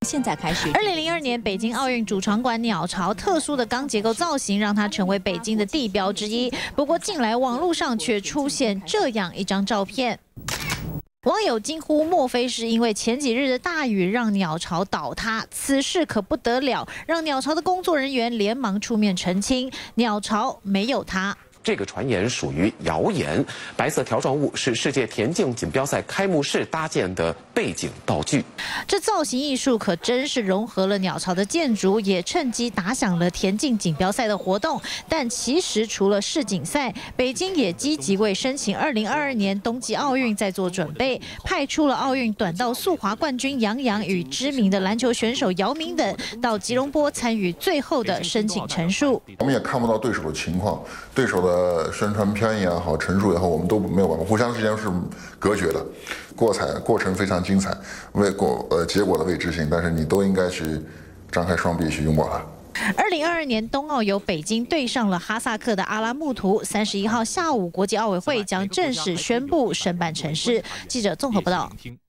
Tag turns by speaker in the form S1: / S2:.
S1: 现在开始。
S2: 2002年北京奥运主场馆鸟巢特殊的钢结构造型，让它成为北京的地标之一。不过近来网络上却出现这样一张照片。 网友惊呼：“莫非是因为前几日的大雨让鸟巢倒塌？此事可不得了，让鸟巢的工作人员连忙出面澄清，鸟巢没有塌。”
S3: 这个传言属于谣言。白色条状物是世界田径锦标赛开幕式搭建的背景道具。
S2: 这造型艺术可真是融合了鸟巢的建筑，也趁机打响了田径锦标赛的活动。但其实除了世锦赛，北京也积极为申请2022年冬季奥运在做准备，派出了奥运短道速滑冠军杨洋与知名的篮球选手姚明等到吉隆坡参与最后的申请陈述。
S4: 我们也看不到对手的情况，对手的 宣传片也好，陈述也好，我们都没有办法，互相之间是隔绝的。过程非常精彩，结果的未知性，但是你都应该去张开双臂去拥抱它。
S2: 2022年冬奥由北京对上了哈萨克的阿拉木图。31号下午，国际奥委会将正式宣布申办城市。记者综合报道。